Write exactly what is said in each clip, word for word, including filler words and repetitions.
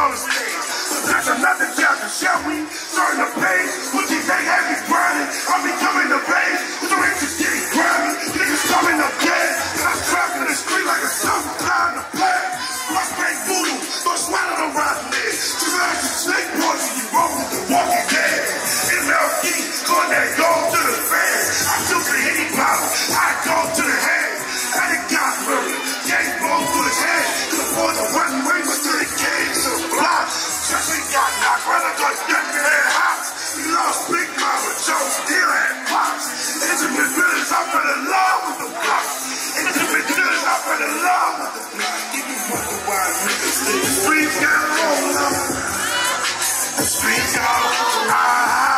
on the stage. But that's another chapter, shall we? Turn the page, what you think had me grinding? I'm becoming the page, with the rich is getting grimy. Niggas coming up dead, I'm trapped in the street like a summer time to play. Let's make voodoo, don't swallow the rotten legs. Just like the snake poison, you roll with the walking dead. M L D, going that go to the fan. I took the hitting power, I go to the head. And it got murdered, gang blown through his head. Could afford the one way, but to the cage to the block. Just he got knocked right up the gun in that house. He lost Big Mama, Joe still had pops. Intimate village, I fell in love with the block. Intimate village, I fell in love with the block. Give me wonder why niggas live. The streets got rolled up. The streets got rolled up.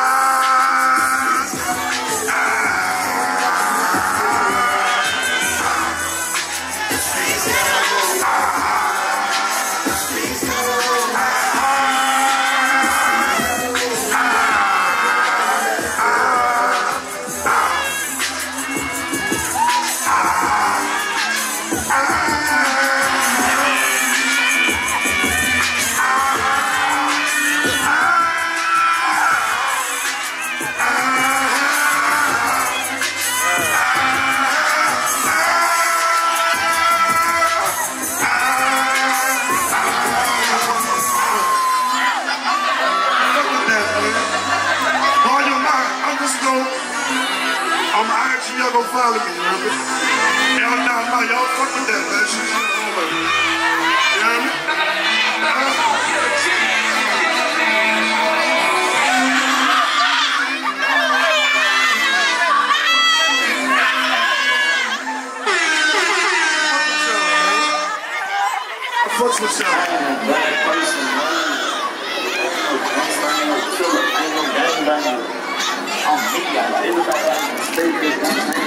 I'm I G, y'all gon' follow me, you hear me? Y'all down now, y'all fuck with that, man. She's over. You hear me? I fucks with y'all. Black person, man. I'm me, guys. Everybody has to stay good.